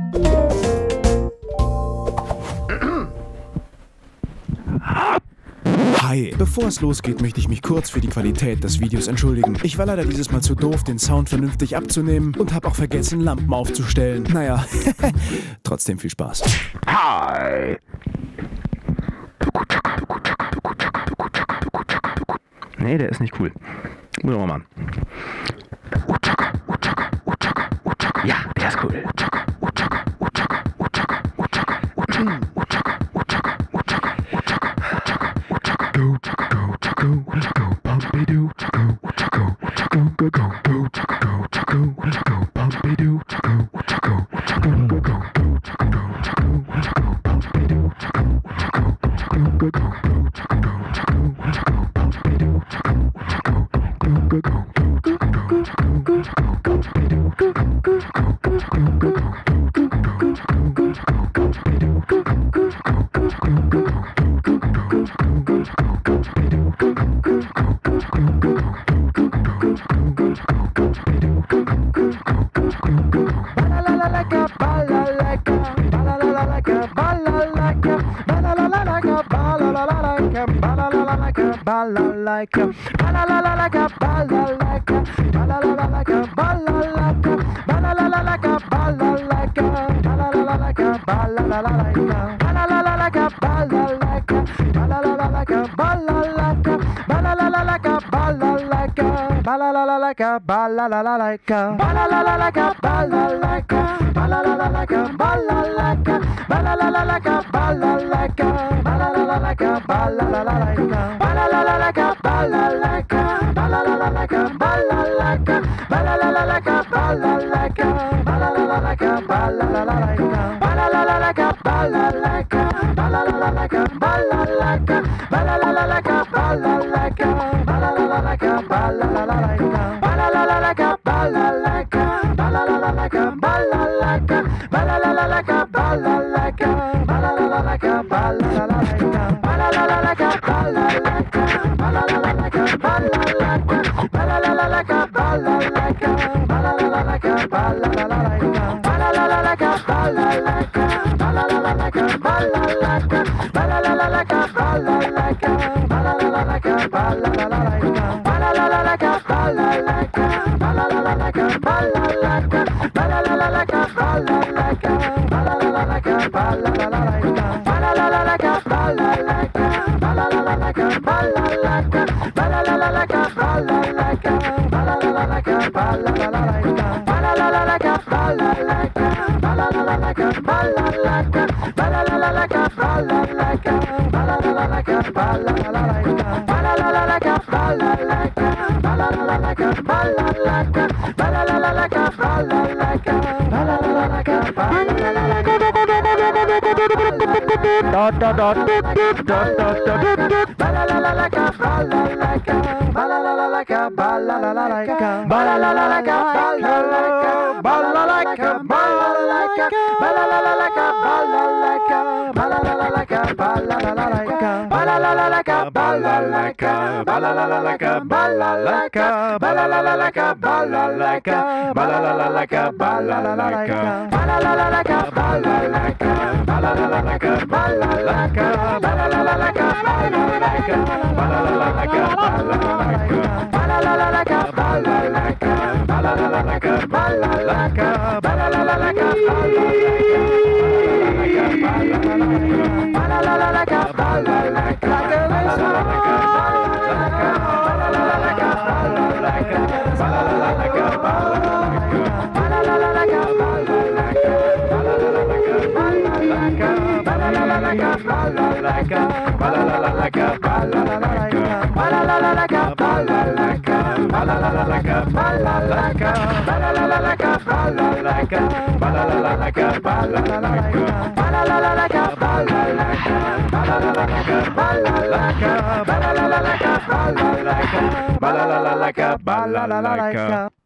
Hi, bevor es losgeht, möchte ich mich kurz für die Qualität des Videos entschuldigen. Ich war leider dieses Mal zu doof, den Sound vernünftig abzunehmen und habe auch vergessen, Lampen aufzustellen. Naja, trotzdem viel Spaß. Hi! Nee, der ist nicht cool. Muss ich mal machen. Ja, der ist cool. Go, go, go, go, Pompidou, go, go, go, go, go, go, go, go, go, Pompidou, go, go, go, go, go, go, go, Pompidou, go, go, go, go, go, Pompidou, go, go, go, go. Balalala.